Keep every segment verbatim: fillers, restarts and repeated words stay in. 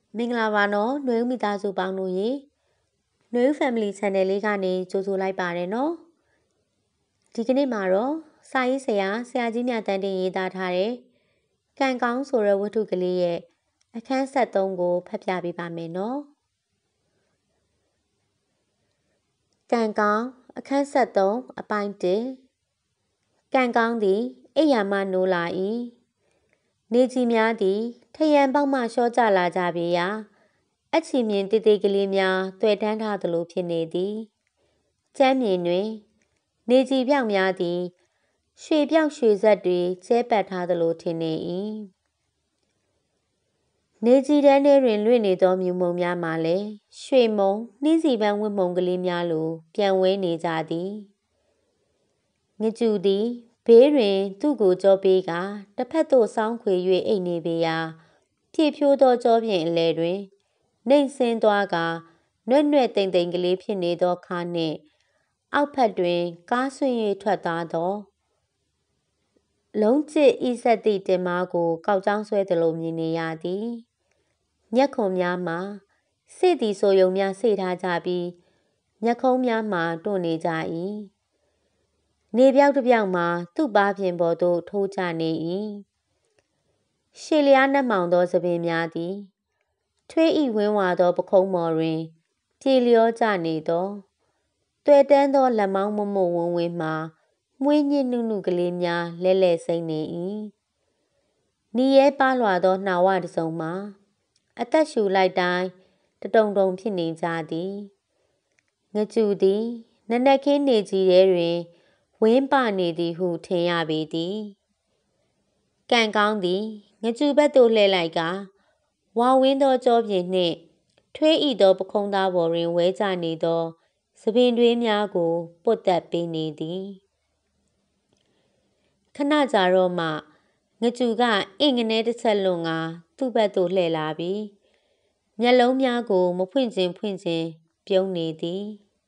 မင်္ဂလာပါနော်နှွေဦးမိသားစုပေါင်းတို့ရေနှွေဦး Family Channel လေးကနေကြိုဆိုလိုက်ပါတယ်နော်ဒီကနေ့မှာတော့စာရေးဆရာဆရာကြီးမြတ်တန်းတင်ရေးသားထားတဲ့ကံကောင်းဆိုတဲ့ဝတ္ထုကလေးရဲ့အခန်းဆက်သုံးကိုဖတ်ပြပေးပါမယ်နော်ကံကောင်းအခန်းဆက်သုံးအပိုင်းတစ်ကံကောင်းသည်အိယာမှနိုးလာ၏နေကြီးများသည်ထရန်ပေါက်မှလျှောကျလာကြပေရာအချီမြင်တေးသေးကလေးများတွေ့တန်းထားသလိုဖြစ်နေသည်ကျမ်းမြေတွင်နေကြီးပြောင်များသည်ရွှေပြောက်ရွှေဆက်တွေကျဲပတ်ထားသလိုထင်နေ၏နေကြီးတန်းထဲတွင်လွင့်နေသောမြူမုံများမှလည်းရွှေမုံနှင်းစီပန်းဝတ်မုံကလေးများလိုပြန်ဝဲနေကြသည်ငကျူသည်ဘေးတွင်သူ့ကိုကြောပေးကတစ်ဖက်သို့ဆောင်းခွေ၍အိတ်နေပေရာဖြည့်ဖြိုးသောကြောပြင်အလဲတွင်နှိမ်ဆင်းသွားကနွဲ့နွဲ့တိမ်တိမ်ကလေးဖြစ်နေသောခါနှင့်အောက်ဖက်တွင်ကားဆွင့်၍ထွက်သွားသောလုံးကျစ်ဤဆက်သည့်တင်မားကိုကောက်ကြောင်းဆွဲသလိုမြင်နေရသည်မျက်ခုံများမှာစေ့သည်ဆိုယုံများစေ့ထားကြပြီးမျက်ခုံးများမှာတွန့်နေကြ၏နေပြောက်တစ်ပြောက်မှာသူ့ပါးပြင်ပေါ်သို့ထိုးချနေ၏ရှေလျားနှက်မောင်သောသပင်များသည်ထွေးဤဝင်းဝါသောပခုံးပေါ်တွင်ပြေလျောကျနေသောတွေ့တန်းသောလက်မောင်းမမို့ဝန်းဝင်းမှာမွေးညစ်နုနုကလေးများလဲလဲစိမ့်နေ၏နီရဲပါလွာသောနှာဝတစုံမှာအသက်ရှူလိုက်တိုင်းတတုံတုံဖြစ်နေကြသည်ငကျူသည်နနက်ခင်းနေကြီးထဲတွင်ဝင်းပနေသည်ဟုထင်ရပေသည်ကံကောင်းသည်ငကျူဘက်သို့လှည့်လိုက်ကဝါဝင်းသောကြောပြင်နှင့်ထွေးဤသောပခုံးသားပေါ်တွင်ဝဲကျနေသောသပင်တွေးများကိုပုတ်တက်ပေးနေသည်ခဏကြာတော့မှငကျူကအင်ငနဲတစ်ချက်လွန်ကသူ့ဘက်သို့လှည့်လာပြီးမျက်လုံးများကိုမဖွင့်ခြင်းဖွင့်ခြင်းပြုံးနေသည်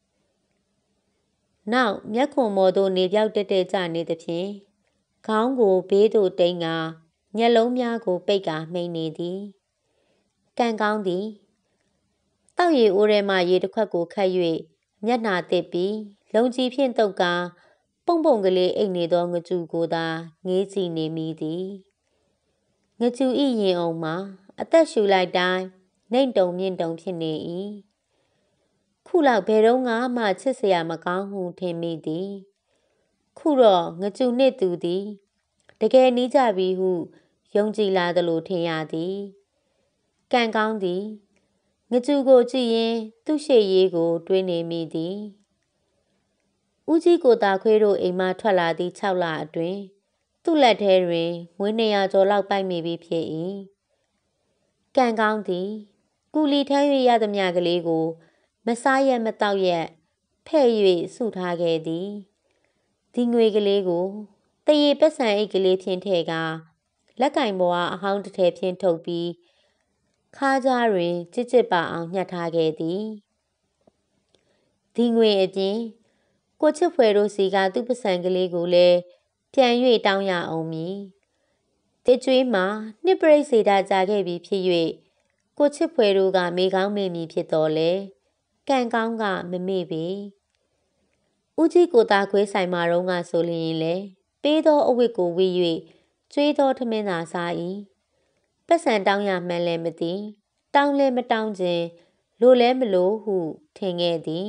နောက်မျက်ခုံပေါ်သို့နေပြောက်တက်တက်ကျနေသဖြင့်ခေါင်းကိုဘေးသို့တိမ်ကမျက်လုံးများကိုပိတ်ကာမှိန်နေသည်ကံကောင်းသည်တောက်ရည်အိုးထဲမှရေတစ်ခွက်ကိုခတ်၍မျက်နှာတစ်ပြီးလုံကြီးဖြင့်တုပ်ကာပုံပုံကလေးအိတ်နေသောငကျူကိုသာငေးကြည့်နေမိသည်ငကျူဤရင်အောင်မှာအသက်ရှူလိုက်တိုင်းနှိမ်တုံမြင့်တုံဖြစ်နေ၏ခုလောက်ဘယ်တော့မှချစ်စရာမကောင်းဟုထင်မိသည်ခုတော့ငကျူနှင့်သူသည်တကယ်နီးကြပြီဟုယုံကြည်လာသလိုထင်ရသည်ကံကောင်းသည်ငကျူကိုကြည့်ရင်သူ့ရှေ့ရေးကိုတွေးနေမိသည်ဦးကြီးကိုတာခွေးတို့အိမ်မှထွက်လာသည့်၆လအတွင်းသူ့လက်ထဲတွင်ငွေနှစ်ရာကျော်လောက်ပိုက်မိပြီဖြစ်၏ကံကောင်းသည်ကူလီထမ်း၍ရသမျှကလေးကိုမစားရက်မတောက်ရက်ဖဲ့၍စုထားခဲ့သည်ဒီငွေကလေးကိုတရေပက်ဆန်အိတ်ကလေးဖြင့်ထည့်ကာလက်ကင်ပေါ်အဟောင်းတစ်ထည်ဖြင့်ထုတ်ပြီးခါးကြားတွင်ကြစ်ကြစ်ပါအောင်ညှက်ထားခဲ့သည်ဒီငွေအပြင်ကိုချစ်ဖွယ်တို့စီကသူ့ပစံကလေးကိုလည်းပြန်၍တောင်းရအောင်မည်တစ်ကျွေးမှာနှစ်ပရိတ်စေတာကြာခဲ့ပြီဖြစ်၍ကိုချစ်ဖွယ်တို့ကမေကောင်းမေမည်ဖြစ်တော်လဲကံကောင်းကမမေ့ပေဦးကြီးကိုသားခွေးဆိုင်မှာတော့ကဆိုလျင်လေပေးသောအဝတ်ကိုဝေ၍ကျွေးသောထမင်းသာစား၏ပတ်စံတောင်းရမှန်းလည်းမသိတောင်းလည်းမတောင်းခြင်းလိုလည်းမလိုဟုထင်ခဲ့သည်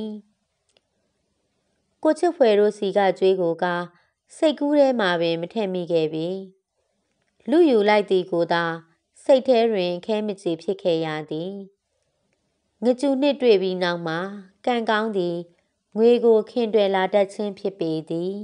ကိုချစ်ဖွယ်တို့စီကကျွေးကိုကစိတ်ကူးထဲမှာပင်မထည့်မိခဲ့ပြီလူယူလိုက်သည်ကိုသာစိတ်ထဲတွင်ခဲမကြေဖြစ်ခဲ့ရသည်ငကျူနှစ်တွေ့ပြီးနောက်မှာကံကောင်းသည်ငွေကိုခင်တွယ်လာတတ်ခြင်းဖြစ်ပေသည်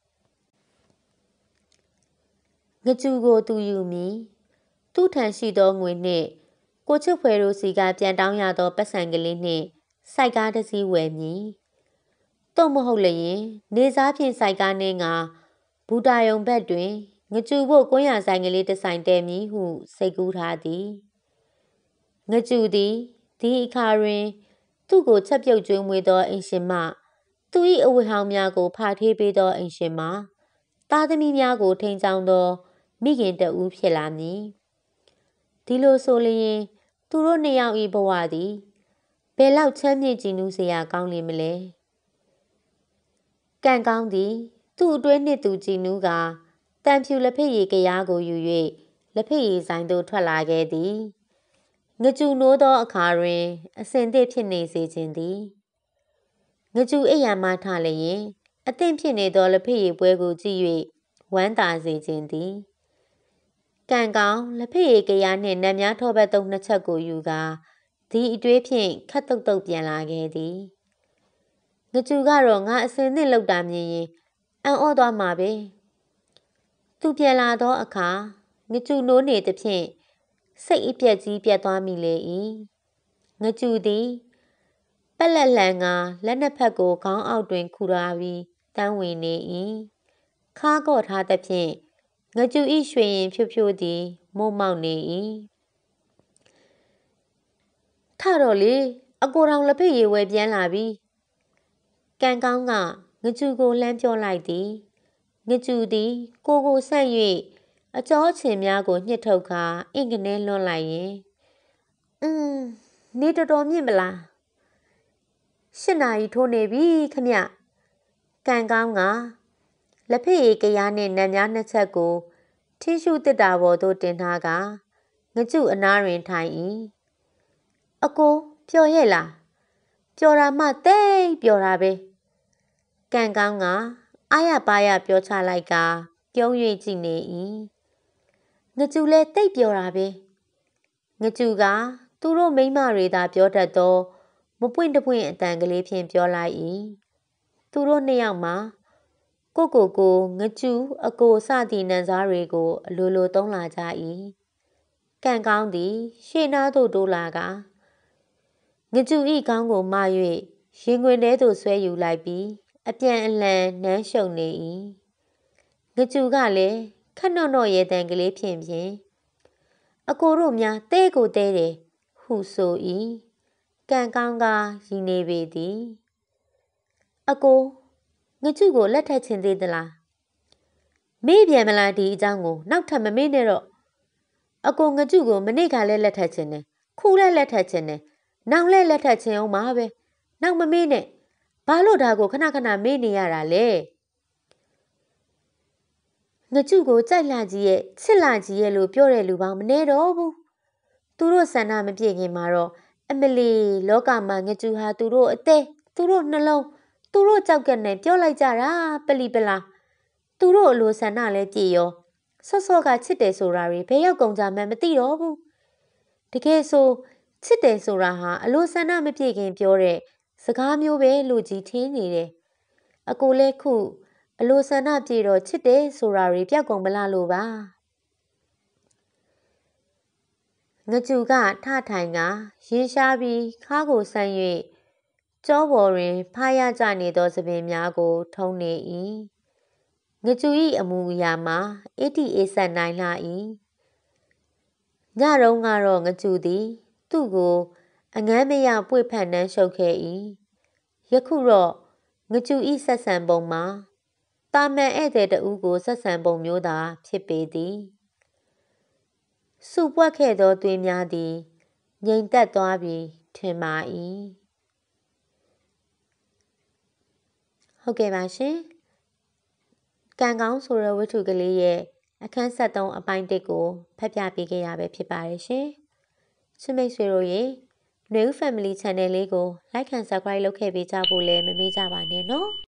ငကျူကိုသူယူမည်သူ့ထံရှိသောငွေနှင့်ကိုချစ်ဖွယ်တို့စီကပြန်တောင်းရသောပတ်စံကလေးနှင့်စိုက်ကားတစ်စီးဝယ်မည်တော့မဟုတ်လျင်နေစားဖြင့်စိုက်ကားနှင်းကဘူတာယုံဘက်တွင်ငကျူဖို့ကွန်းရဆိုင်ကလေးတစ်ဆိုင်တဲမည်ဟုစိတ်ကူးထားသည်ငကျူသည်ဒီအခါတွင်သူ့ကိုချက်ပြုတ်ကျွေးမွေးသောအိမ်ရှင်မသူ၏အဝတ်ဟောင်းများကိုဖာထေးပေးသောအိမ်ရှင်မသားသမီးများကိုထိန်ချောင်းသောမိခင်တဦးဖြစ်လာမည်ဒီလိုဆိုလျင်သူတို့နှစ်ယောက်ဤဘဝသည်ဘယ်လောက်ချမ်းမြေ့ကြည်နူးစရာကောင်းလိမ့်မလဲကံကောင်းသည်သူ့အတွင်းနှစ်သူကြည်နူးကတန်ဖြူလက်ဖက်ရည်ကရားကိုယူ၍လက်ဖက်ရည်ဆိုင်သို့ထွက်လာခဲ့သည်ငကြူနိုးသောအခါတွင်အစင်သစ်ဖြစ်နေစေခြင်းသည်ငကြူအိယာမှထလျင်အသင့်ဖြစ်နေသောလက်ဖက်ရည်ပွဲကိုကြည့်၍ဝမ်းသာစေခြင်းသည်ကံကောင်းလက်ဖက်ရည်ကရားနှင့်နတ်များထောပတ်သုံးနှစ်ချက်ကိုယူကာဒီအတွေးဖြင့်ခတ်တုတ်တုတ်ပြန်လာခဲ့သည်ငကြူကတော့ငါအစင်သစ်လောက်တာမြင်ရင်အံ့ဩသွားမှာပဲသူပြန်လာသောအခါငကြူနိုးနေသဖြင့်စိတ်အပြက်ကြီးပြတ်သွားမိလေ၏ငကြူသည်ပက်လက်လှန်ကလက်နှစ်ဖက်ကိုခေါင်းအောက်တွင်ခူထားပြီးတန်းဝင်နေ၏ခါကော့ထားသဖြင့်ငကြူဤရွှေရင်ဖြို့ဖြို့သည်မုံမောက်နေ၏ထတော့လေအကိုတော်လက်ဖက်ရည်ဝယ်ပြန်လာပြီကံကောင်းကငကြူကိုလှမ်းပြောလိုက်သည်ငကြူသည်ကိုကိုဆန့်၍အကြောချင်များကိုညှစ်ထုတ်ကာအင်ကနေလွှတ်လိုက်ရင်อืมနေတော်တော်မြင့်မလားရှစ်နာရီထိုးနေပြီခမကံကောင်းကလက်ဖက်ရည်ကရားနှင့်နတ်များနှစ်ချက်ကိုထင်းရှူတစ်တာပေါ်သို့တင်ထားကငကြူအနားတွင်ထိုင်၏အကိုပျော်ရဲ့လားပျော်တာမှတိတ်ပျော်တာပဲကံကောင်းကအာရပါရပြောချလိုက်ကပြုံး၍ကြည့်နေ၏ငကြူလဲတိတ်ပျော်တာပဲငကြူကသူတို့မိန်းမတွေသာပြောတတ်သောမပွင့်တပွင့်အတန်ကလေးဖြင့်ပြောလိုက်၏သူတို့နှစ်ယောက်မှာကိုကိုကိုငကြူအကိုစသည့်နန်းစားတွေကိုအလိုလိုသုံးလာကြ၏ကံကောင်းသည်ရှေ့နားသို့တိုးလာကငကြူဤကောင်းကိုမ၍ရင်ခွင်ထဲသို့ဆွဲယူလိုက်ပြီးအပြန်အလှန်နမ်းရှုံနေ၏ငကြူကလည်းခက်နော့နော့ရဲတန်ကလေးဖြင့်ဖြင့်အကိုတို့များတဲကိုတဲတယ်ဟုဆို၏ကံကောင်းကရည်နေပေသည်အကိုငကြူကိုလက်ထပ်ချင်သေးသလားမေ့ပြန်မလားဒီအကြောင်းကိုနောက်ထပ်မမေ့နဲ့တော့အကိုငကြူကိုမနေ့ကလည်းလက်ထပ်ချင်တယ်ခုလည်းလက်ထပ်ချင်တယ်နောက်လည်းလက်ထပ်ချင်အောင်ပါပဲနောက်မမေ့နဲ့ဘာလို့ဒါကိုခဏခဏမေ့နေရတာလဲငကြူကိုကြိုက်လာကြီးရဲ့ချစ်လာကြီးရဲ့လို့ပြောတဲ့လူပေါင်းမနေတော့ဘူးသူတို့ဆန္ဒမပြည့်ခင်မှာတော့အမလီလောကမှာငကြူဟာသူတို့အသေးသူတို့နှလုံးသူတို့ကြောက်ကနဲ့ပြောလိုက်ကြတာပလီပလာသူတို့အလိုဆန္ဒလည်းပြည့်ရောဆော့ဆော့ကချစ်တယ်ဆိုတာတွေဘယ်ရောက်ကုန်ကြမှန်းမသိတော့ဘူးတကယ်ဆိုချစ်တယ်ဆိုတာဟာအလိုဆန္ဒမပြည့်ခင်ပြောတဲ့စကားမျိုးပဲလို့ကြီးထင်းနေတယ်အကိုလည်းခုအလိုဆန္ဒပြည့်တော့ချစ်တယ်ဆိုတာတွေပြောက်ကုန်မလားလို့ပါငကြူကထထိုင်ကရင်ရှားပြီးခါကိုဆန့်၍ကြောပေါ်တွင်ဖားရကြနေသောသပင်များကိုထုံနေ၏ငကြူ၏အမူအရာမှာအေးတီအေးဆက်နိုင်လာ၏ညတုန်းကတော့ငကြူသည်သူ့ကိုအငမ်းမရပွေဖက်နှန်းရှုပ်ခဲ့၏ယခုတော့ငကြူ၏ဆက်ဆံပုံမှာတာမန်ဧည့်သည်တဦးကိုဆက်ဆံပုံမျိုးသာဖြစ်ပေသည်စုပွက်ခဲ့သောသွေးများသည်ငြိမ်သက်သွားပြီထင်ပါ၏ဟုတ်ကဲ့ပါရှင်ကံကောင်းဆိုတဲ့ဝတ္ထုကလေးရဲ့အခန်းဆက်သုံးအပိုင်းတစ်ကိုဖတ်ပြပေးခဲ့ရပဲဖြစ်ပါတယ်ရှင်ချစ်မိတ်ဆွေတို့ရေနွေဦး Family Channel လေးကို Like and Subscribe လုပ်ခဲ့ပေးကြဖို့လည်းမမေ့ကြပါနဲ့နော်